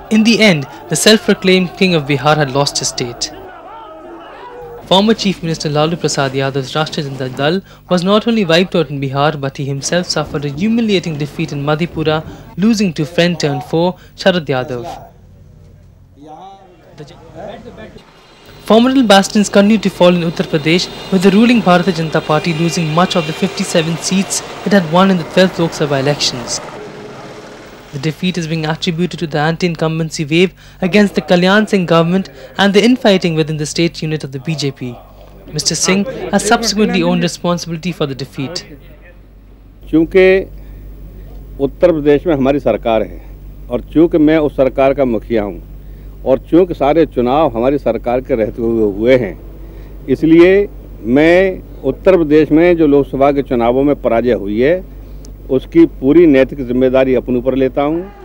In the end, the self-proclaimed King of Bihar had lost his state. Former Chief Minister Lalu Prasad Yadav's Rashtriya Janata Dal was not only wiped out in Bihar, but he himself suffered a humiliating defeat in Madhipura, losing to friend-turned-foe Sharad Yadav. Formidable bastions continue to fall in Uttar Pradesh, with the ruling Bharatiya Janata Party losing much of the 57 seats it had won in the 12th Lok Sabha elections. The defeat is being attributed to the anti-incumbency wave against the Kalyan Singh government and the infighting within the state unit of the BJP. Mr. Singh has subsequently owned responsibility for the defeat. क्योंकि उत्तर प्रदेश में हमारी सरकार है और चूँकि मैं उस सरकार का मुखिया हूँ और चूँकि सारे चुनाव हमारी सरकार के रहते हुए हैं, इसलिए मैं उत्तर प्रदेश में जो लोकसभा के चुनावों में पराजय हुई है उसकी पूरी नैतिक जिम्मेदारी अपने ऊपर लेता हूं।